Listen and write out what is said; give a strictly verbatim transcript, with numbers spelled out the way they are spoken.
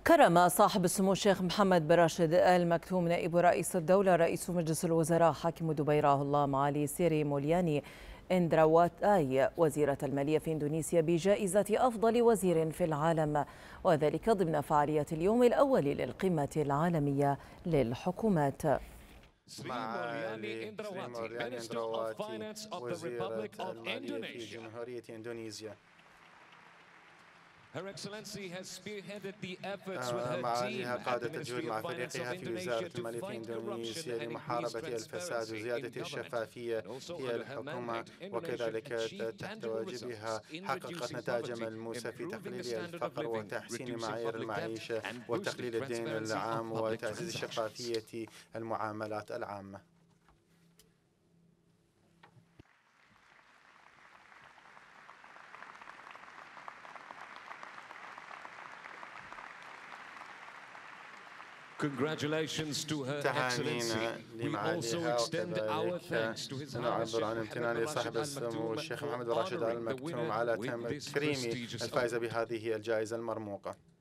كرم صاحب السمو الشيخ محمد بن راشد آل مكتوم نائب رئيس الدولة رئيس مجلس الوزراء حاكم دبي راه الله معالي سيري مولياني إندراواتاي وزيرة المالية في إندونيسيا بجائزة أفضل وزير في العالم، وذلك ضمن فعالية اليوم الأول للقمة العالمية للحكومات. معالي إندراواتي وزيرة المالية في جمهورية إندونيسيا. معاليها قادت الجهود مع فريقها في وزارة المالية في إندونيسيا لمحاربة الفساد وزيادة الشفافية في الحكومة، وكذلك تحت واجبها حققت نتائج ملموسة في تقليل الفقر وتحسين معايير المعيشة وتقليل الدين العام وتعزيز شفافية المعاملات العامة. Congratulations to Her Excellency. We also extend our thanks to His Highness نعبر عن امتنان لصاحب السمو الشيخ محمد بن راشد آل مكتوم على تكريم الفائزة بهذه الجائزة المرموقة.